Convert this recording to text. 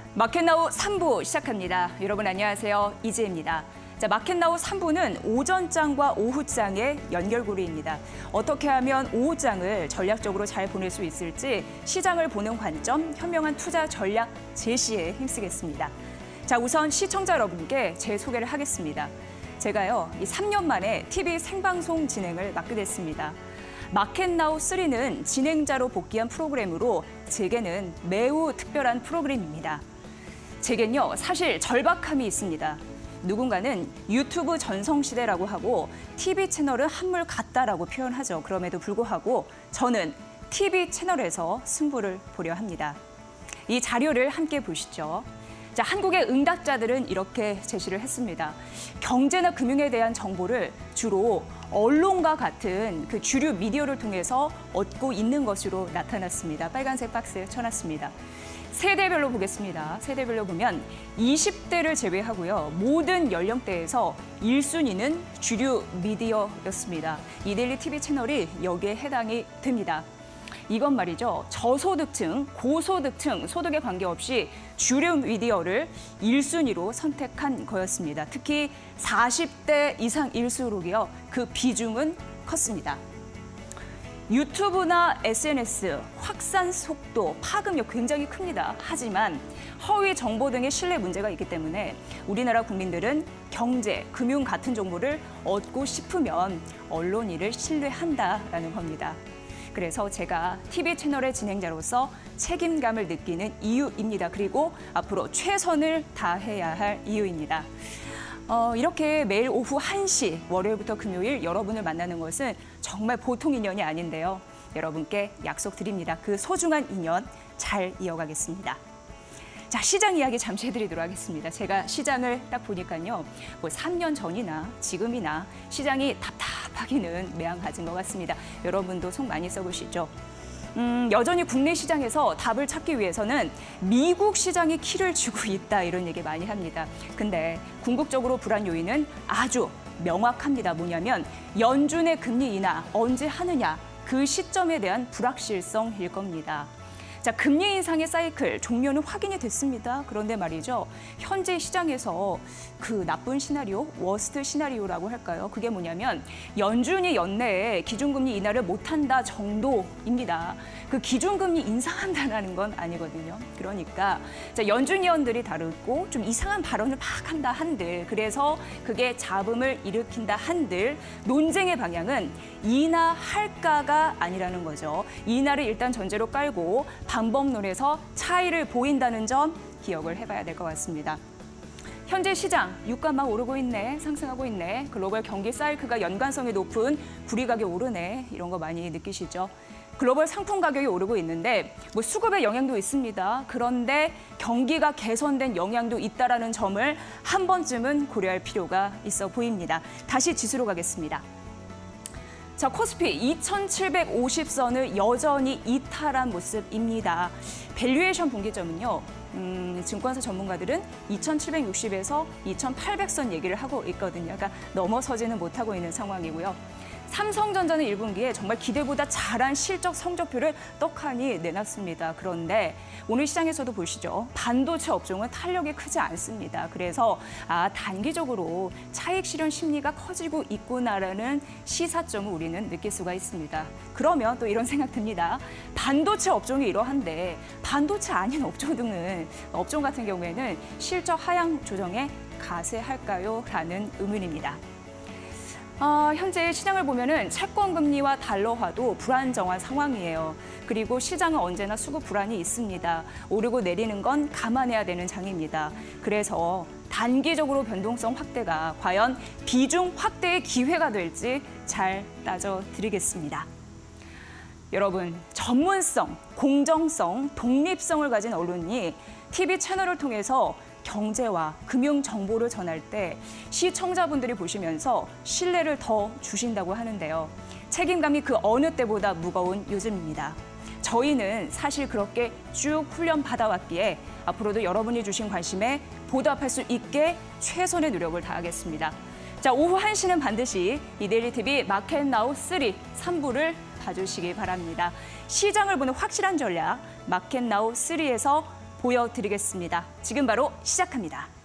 마켓나우 3부 시작합니다. 여러분 안녕하세요. 이지혜입니다. 마켓나우 3부는 오전장과 오후장의 연결고리입니다. 어떻게 하면 오후장을 전략적으로 잘 보낼 수 있을지 시장을 보는 관점, 현명한 투자 전략 제시에 힘쓰겠습니다. 우선 시청자 여러분께 제 소개를 하겠습니다. 제가요, 이 3년 만에 TV 생방송 진행을 맡게 됐습니다. 마켓나우 3는 진행자로 복귀한 프로그램으로 제게는 매우 특별한 프로그램입니다. 제겐요, 사실 절박함이 있습니다. 누군가는 유튜브 전성시대라고 하고 TV 채널은 한물 같다라고 표현하죠. 그럼에도 불구하고 저는 TV 채널에서 승부를 보려 합니다. 이 자료를 함께 보시죠. 한국의 응답자들은 이렇게 제시를 했습니다. 경제나 금융에 대한 정보를 주로 언론과 같은 그 주류 미디어를 통해서 얻고 있는 것으로 나타났습니다. 빨간색 박스에 쳐놨습니다. 세대별로 보겠습니다. 세대별로 보면 20대를 제외하고요. 모든 연령대에서 1순위는 주류 미디어였습니다. 이데일리 TV 채널이 여기에 해당이 됩니다. 이건 말이죠. 저소득층, 고소득층, 소득에 관계없이 주류 미디어를 1순위로 선택한 거였습니다. 특히 40대 이상일수록이요. 그 비중은 컸습니다. 유튜브나 SNS, 확산 속도, 파급력 굉장히 큽니다. 하지만 허위 정보 등의 신뢰 문제가 있기 때문에 우리나라 국민들은 경제, 금융 같은 정보를 얻고 싶으면 언론인을 신뢰한다라는 겁니다. 그래서 제가 TV 채널의 진행자로서 책임감을 느끼는 이유입니다. 그리고 앞으로 최선을 다해야 할 이유입니다. 이렇게 매일 오후 1시, 월요일부터 금요일 여러분을 만나는 것은 정말 보통 인연이 아닌데요. 여러분께 약속드립니다. 그 소중한 인연 잘 이어가겠습니다. 시장 이야기 잠시 해드리도록 하겠습니다. 제가 시장을 딱 보니까요. 3년 전이나 지금이나 시장이 답답하기는 매한가진 것 같습니다. 여러분도 속 많이 써보시죠. 여전히 국내 시장에서 답을 찾기 위해서는 미국 시장이 키를 주고 있다 이런 얘기 많이 합니다. 근데 궁극적으로 불안 요인은 아주 명확합니다. 뭐냐면 연준의 금리 인하 언제 하느냐 그 시점에 대한 불확실성일 겁니다. 금리 인상의 사이클 종료는 확인이 됐습니다. 그런데 말이죠. 현재 시장에서 그 나쁜 시나리오, 워스트 시나리오라고 할까요? 그게 뭐냐면 연준이 연내에 기준금리 인하를 못한다 정도입니다. 그 기준금리 인상한다는 건 아니거든요. 그러니까 연준 위원들이 다르고 좀 이상한 발언을 막 한다 한들 그래서 그게 잡음을 일으킨다 한들 논쟁의 방향은 인하할까가 아니라는 거죠. 인하를 일단 전제로 깔고 방법론에서 차이를 보인다는 점 기억을 해봐야 될 것 같습니다. 현재 시장, 유가 막 오르고 있네, 상승하고 있네, 글로벌 경기 사이클과 연관성이 높은 구리가격 오르네, 이런 거 많이 느끼시죠? 글로벌 상품 가격이 오르고 있는데 수급의 영향도 있습니다. 그런데 경기가 개선된 영향도 있다는 점을 한 번쯤은 고려할 필요가 있어 보입니다. 다시 지수로 가겠습니다. 코스피 2,750선을 여전히 이탈한 모습입니다. 밸류에이션 분기점은요. 증권사 전문가들은 2,760에서 2,800선 얘기를 하고 있거든요. 그러니까 넘어서지는 못하고 있는 상황이고요. 삼성전자는 1분기에 정말 기대보다 잘한 실적 성적표를 떡하니 내놨습니다. 그런데 오늘 시장에서도 보시죠. 반도체 업종은 탄력이 크지 않습니다. 그래서 단기적으로 차익 실현 심리가 커지고 있구나라는 시사점을 우리는 느낄 수가 있습니다. 그러면 또 이런 생각 듭니다. 반도체 업종이 이러한데 반도체 아닌 업종 같은 경우에는 실적 하향 조정에 가세할까요? 라는 의문입니다. 현재 시장을 보면은 채권 금리와 달러화도 불안정한 상황이에요. 그리고 시장은 언제나 수급 불안이 있습니다. 오르고 내리는 건 감안해야 되는 장입니다. 그래서 단기적으로 변동성 확대가 과연 비중 확대의 기회가 될지 잘 따져드리겠습니다. 여러분, 전문성, 공정성, 독립성을 가진 언론이 TV 채널을 통해서 경제와 금융 정보를 전할 때 시청자분들이 보시면서 신뢰를 더 주신다고 하는데요. 책임감이 그 어느 때보다 무거운 요즘입니다. 저희는 사실 그렇게 쭉 훈련 받아왔기에 앞으로도 여러분이 주신 관심에 보답할 수 있게 최선의 노력을 다하겠습니다. 오후 1시는 반드시 이데일리 TV 마켓나우 3부를 봐주시기 바랍니다. 시장을 보는 확실한 전략, 마켓나우 3에서 보여드리겠습니다. 지금 바로 시작합니다.